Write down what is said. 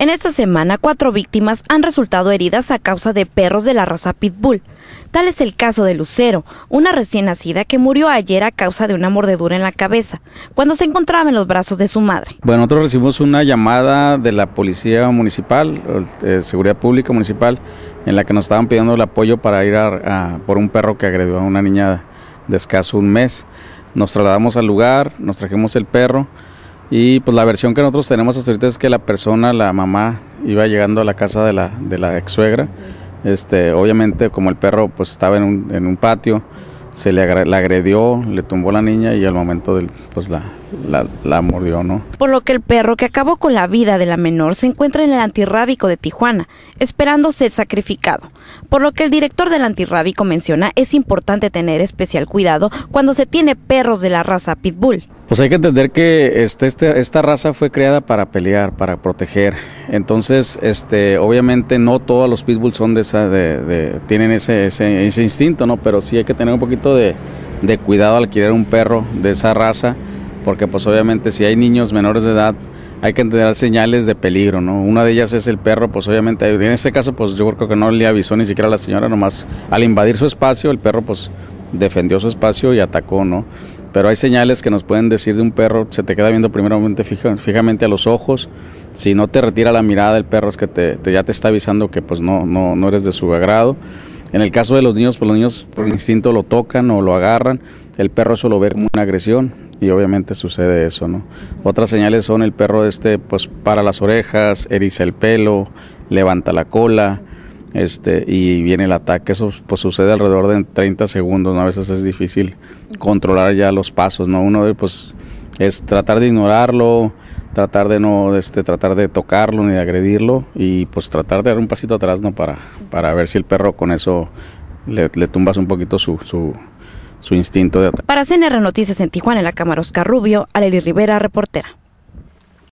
En esta semana, 4 víctimas han resultado heridas a causa de perros de la raza Pitbull. Tal es el caso de Lucero, una recién nacida que murió ayer a causa de una mordedura en la cabeza, cuando se encontraba en los brazos de su madre. Bueno, nosotros recibimos una llamada de la Policía Municipal, Seguridad Pública Municipal, en la que nos estaban pidiendo el apoyo para ir por un perro que agredió a una niña de escaso un mes. Nos trasladamos al lugar, nos trajimos el perro. Y pues la versión que nosotros tenemos hasta ahorita es que la persona, la mamá, iba llegando a la casa de la ex suegra. Obviamente como el perro pues estaba en un patio, se la agredió, le tumbó la niña y al momento pues la mordió, ¿no? Por lo que el perro que acabó con la vida de la menor se encuentra en el antirrábico de Tijuana, esperando ser sacrificado. Por lo que el director del antirrábico menciona es importante tener especial cuidado cuando se tiene perros de la raza Pitbull. Pues hay que entender que esta raza fue creada para pelear, para proteger. Entonces, obviamente no todos los pitbulls son tienen ese instinto, ¿no? Pero sí hay que tener un poquito de cuidado al adquirir un perro de esa raza, porque pues obviamente si hay niños menores de edad hay que entender señales de peligro, ¿no? Una de ellas es el perro, pues obviamente en este caso pues yo creo que no le avisó ni siquiera a la señora, nomás al invadir su espacio el perro pues defendió su espacio y atacó, ¿no? Pero hay señales que nos pueden decir de un perro, se te queda viendo primeramente fijamente a los ojos. Si no te retira la mirada el perro es que ya te está avisando que pues no eres de su agrado. En el caso de los niños, pues los niños por instinto lo tocan o lo agarran, el perro eso lo ve como una agresión y obviamente sucede eso, ¿no? Otras señales son el perro pues para las orejas, eriza el pelo, levanta la cola, y viene el ataque. Eso pues sucede alrededor de 30 segundos, ¿no? A veces es difícil controlar ya los pasos, ¿no? Uno pues es tratar de ignorarlo, tratar de no tratar de tocarlo ni de agredirlo y pues tratar de dar un pasito atrás, ¿no? Para ver si el perro con eso le tumbas un poquito su instinto de ataque. Para CNR Noticias en Tijuana, en la cámara Oscar Rubio, Aleli Rivera, reportera.